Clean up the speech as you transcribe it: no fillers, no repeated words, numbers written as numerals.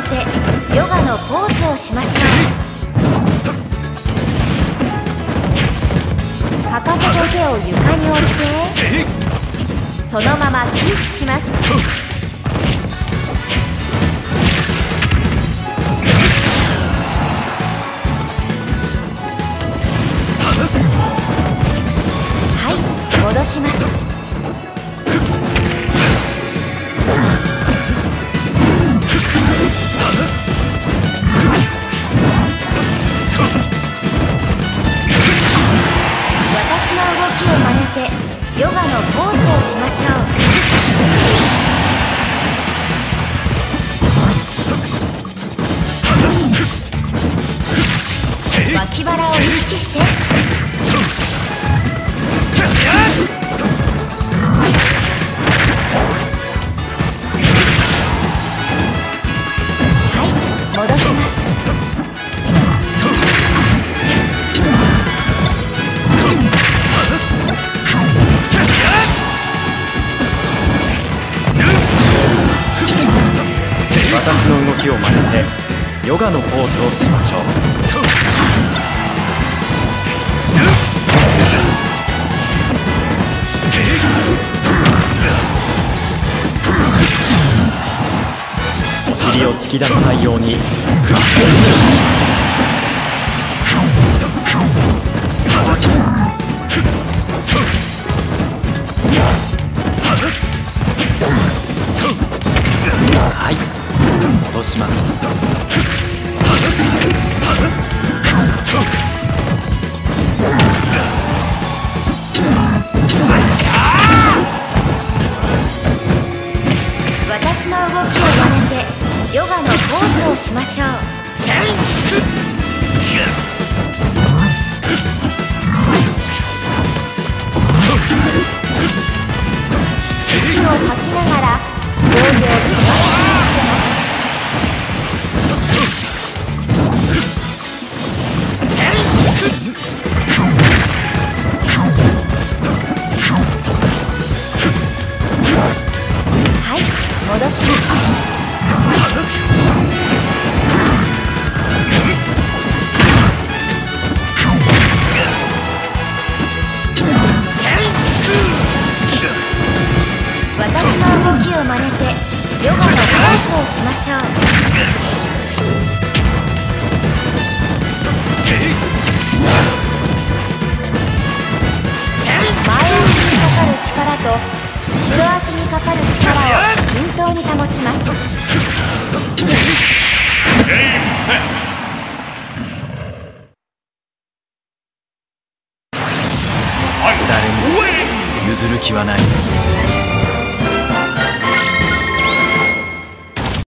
てヨガのポーズをしましょう。かかとと手を床に押してそのままキープします。はい、戻します。私の動きを真似てヨガのポーズをしましょう。脇腹を意識してはい、戻します。 私の動きを真似てヨガのポーズをしましょう。お尻を突き出さないようにはい、戻します。 私の動きを真似てヨガのポーズをしましょう。息を吐きながら両手を素早くつけます。はい、戻します。私の動きを真似てヨガのポーズをしましょう。前足にかかる力と後ろ足にかかる力を均等に保ちます。 誰も譲る気はない。